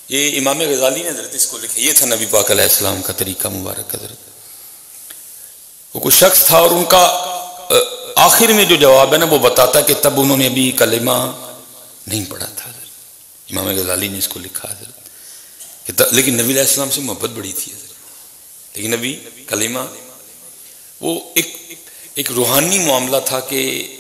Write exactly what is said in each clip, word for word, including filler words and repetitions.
ये इमाम गजाली ने हजरत इसको लिखे, ये था नबी पाक अलैहिस्सलाम का तरीका मुबारक। हजरत वो कोई शख्स था और उनका आखिर में जो जवाब है ना वो बताता कि तब उन्होंने अभी कलिमा नहीं पढ़ा था। इमाम गजाली ने इसको लिखा हजरत, लेकिन नबी अलैहिस्सलाम से मोहब्बत बड़ी थी हजरत, लेकिन अभी कलिमा वो एक एक रूहानी मामला था कि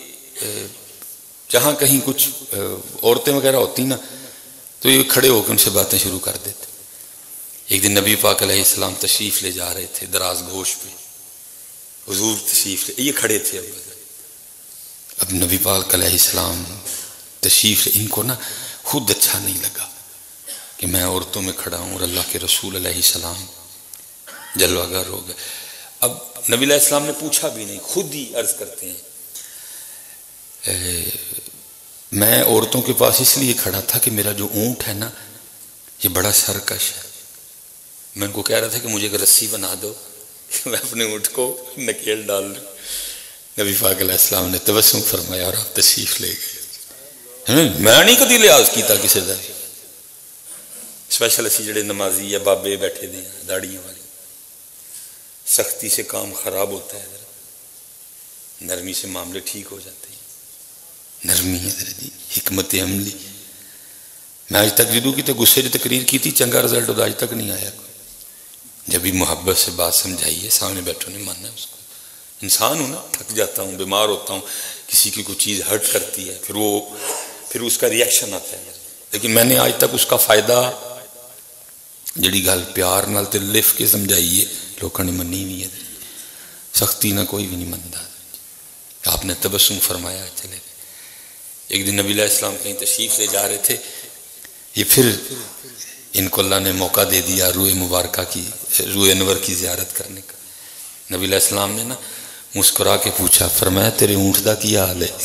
जहाँ कहीं कुछ औरतें वगैरह होती ना तो ये खड़े होकर उनसे बातें शुरू कर देते। एक दिन नबी पाक अलैहिस्सलाम तशरीफ़ ले जा रहे थे दराज गोश पे, हुजूर तशरीफ़ ले, ये खड़े थे। अब अब नबी पाक अलैहिस्सलाम तशरीफ़ ले, इनको ना खुद अच्छा नहीं लगा कि मैं औरतों में खड़ा हूँ और अल्लाह के रसूल अलैहिस्सलाम जलवागर हो गए। अब नबी अलैहिस्सलाम ने पूछा भी नहीं, खुद ही अर्ज करते हैं ए, मैं औरतों के पास इसलिए खड़ा था कि मेरा जो ऊंट है ना ये बड़ा सरकश है। मैं उनको कह रहा था कि मुझे एक रस्सी बना दो कि मैं अपने ऊंट को नकेल डाल लूं। नबी पाक अलैहिस्सलाम ने तबस्सुम फरमाया और आप तशरीफ ले गए। मैं नहीं कभी लिहाज किया किसी का, स्पेशल असी जड़े नमाजी या बाबे बैठे दे दाड़ियों वाले, सख्ती से काम खराब होता है, नरमी से मामले ठीक हो जाते हैं। नरमी है जी, हिकमत अमली। मैं आज तक जदू की तो गुस्से की तकरीर की थी, चंगा रिजल्ट आज तक नहीं आया। जब भी मोहब्बत से बात समझाइए, सामने बैठो नहीं मानना उसको। इंसान हूँ ना, थक जाता हूँ, बीमार होता हूँ, किसी की कोई चीज़ हर्ट करती है, फिर वो फिर उसका रिएक्शन आता है। लेकिन मैंने आज तक उसका फ़ायदा जड़ी गल प्यार नाल ते लिफ के समझाइए, लोगों ने मनी नहीं है। सख्ती ना कोई भी नहीं मनता। आपने तबस्सुम फरमाया, चले गए। एक दिन नबी अलैहिस्सलाम कहीं तशरीफ़ ले जा रहे थे, ये फिर इनको अल्लाह ने मौका दे दिया रूए मुबारका की, रूए अनवर की ज़ियारत करने का। नबी अलैहिस्सलाम ने ना मुस्कुरा के पूछा, फरमाया तेरे ऊँट का क्या हाल है?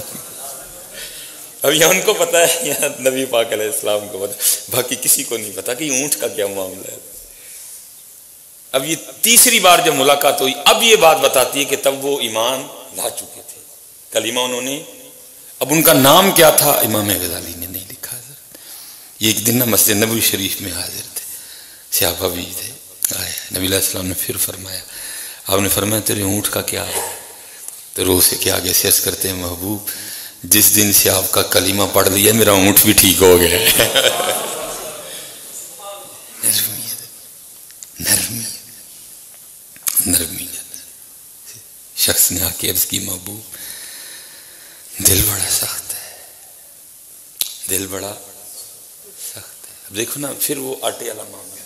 अब यहाँ उनको पता है, यहाँ नबी पाक अलैहिस्सलाम को पता, बाकी किसी को नहीं पता कि ऊँट का क्या मामला है। अब ये तीसरी बार जब मुलाकात हुई, अब ये बात बताती है कि तब वो ईमान ला चुके थे, कलीमा उन्होंने। अब उनका नाम क्या था इमाम गजाली ने नहीं लिखा। ये एक दिन ना मस्जिद नबवी शरीफ में हाजिर थे, सहाबा भी थे, आए। नबी अलैहिस्सलाम ने फिर फरमाया, आपने फरमाया तेरे ऊँट का क्या है? तो रो से के आगे शेष करते हैं, महबूब जिस दिन से आपका कलीमा पढ़ लिया मेरा ऊँट भी ठीक हो गया। नरमी नरमी शख्स ने आके अर्ज की, महबूब दिल बड़ा सख्त है, दिल बड़ा सख्त है। अब देखो ना, फिर वो आटे वाला मामला।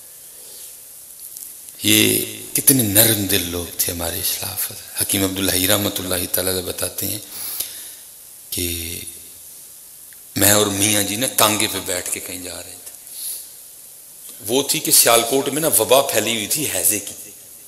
ये कितने नरम दिल लोग थे हमारे इस्लाफ। हकीम अब्दुल हई रहमतुल्लाहि तआला बताते हैं कि मैं और मियाँ जी ने तांगे पे बैठ के कहीं जा रहे थे। वो थी कि सियालकोट में ना वबा फैली हुई थी हैजे की,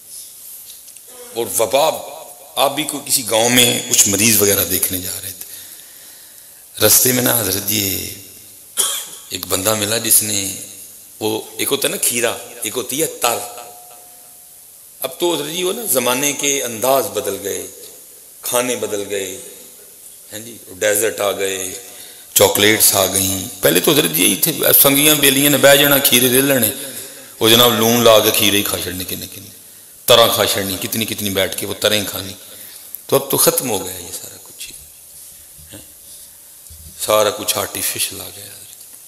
और वबा आप भी कोई किसी गांव में कुछ मरीज वगैरह देखने जा रहे थे। रास्ते में ना हजरत जी एक बंदा मिला जिसने, वो एक होता है ना खीरा, एक होती है तर। अब तो हजरत जी वो ना जमाने के अंदाज बदल गए, खाने बदल गए हैं जी, डेजर्ट आ गए, चॉकलेट्स आ गई। पहले तो हजरत जी यही थे, संगियां बेलियां ने बह जाना, खीरे ले लेने, वो जनाब लून ला के खीरे ही खा छड़ने, किन्ने किन्ने तरह खा छड़नी, कितनी कितनी बैठ के वो तरह खानी। तो अब तो खत्म हो गया ये सारा कुछ है, सारा कुछ आर्टिफिशियल आ गया।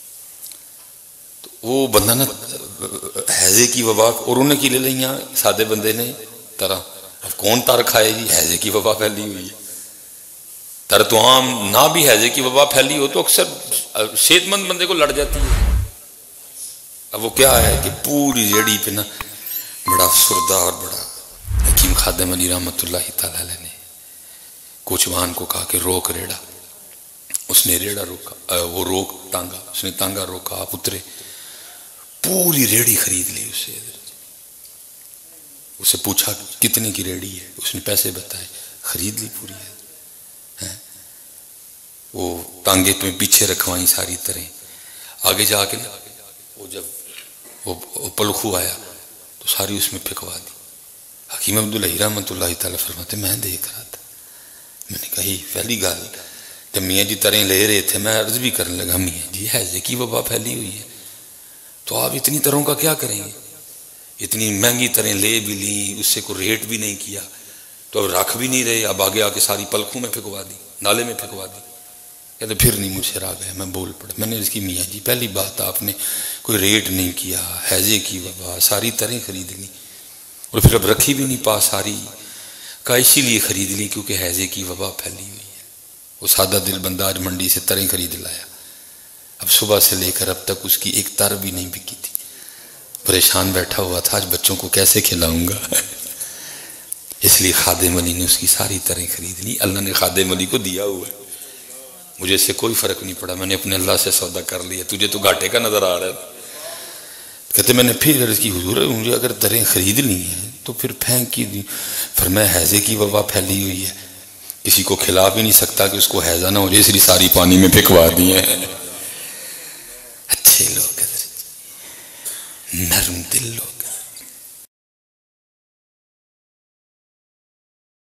तो वो बंदा ना हैजे की वबा, और उन्हें की ले लिया सादे बंदे ने तरह। अब कौन तर खाए जी, हैजे की वबा फैली हुई है। तर तो आम ना भी हैजे की वबा फैली हो तो अक्सर सेहतमंद बंदे को लड़ जाती है। अब वो क्या है कि पूरी रेड़ी पे ना बड़ा अफसरदा और बड़ा हकीम खादिम अली रहमतुल्लाहि तआला ने कोचवान को कहा कि रोक रेड़ा। उसने रेड़ा रोका, वो रोक तांगा, उसने तांगा रोका, आप उतरे, पूरी रेड़ी खरीद ली उसे। उसे पूछा कितने की रेड़ी है, उसने पैसे बताए, खरीद ली पूरी है, है? वो तांगे पे पीछे रखवाई सारी तरह। आगे जाके ना वो जब वो, वो पलखू आया तो सारी उसमें फेंकवा दी। हकीम अब्दुल हई रहमतुल्लाहि तआला फरमाते मैं देख रहा था, मैंने कही पहली गल जब मियाँ जी तरह ले रहे थे, मैं अर्ज भी करने लगा, मियाँ जी हैजे की वबा फैली हुई है, तो आप इतनी तरहों का क्या करेंगे? इतनी महंगी तरह ले भी ली, उससे कोई रेट भी नहीं किया, तो अब रख भी नहीं रहे, अब आगे आके सारी पलकों में फेंकवा दी, नाले में फेंकवा दी। कहते फिर नहीं मुझसे रह गया, मैं बोल पड़ा। मैंने इसकी मियाँ जी पहली बात आपने कोई रेट नहीं किया, हैजे की वबा, सारी तरह खरीद ली और फिर अब रखी भी नहीं पास सारी का, इसीलिए खरीद ली क्योंकि हैजे की वबा फैली हुई है। वो सादा दिल बंदा आज मंडी से तरह खरीद लाया, अब सुबह से लेकर अब तक उसकी एक तर भी नहीं बिकी थी, परेशान बैठा हुआ था, आज बच्चों को कैसे खिलाऊंगा। इसलिए खादिम अली ने उसकी सारी तरह खरीद ली। अल्लाह ने खादिम अली को दिया हुआ है, मुझे इससे कोई फर्क नहीं पड़ा, मैंने अपने अल्लाह से सौदा कर लिया, तुझे तो घाटे का नजर आ रहा है। कहते मैंने फिर अर्ज की, हुजूर मुझे अगर तरह खरीद ली है तो फिर फेंक की दी। फिर मैं हैजे की वबा फैली हुई है, किसी को खिला भी नहीं सकता कि उसको हैजा ना हो जाए, इसलिए सारी पानी में फेंकवा दी है। अच्छे लोग, नरम दिल लोग।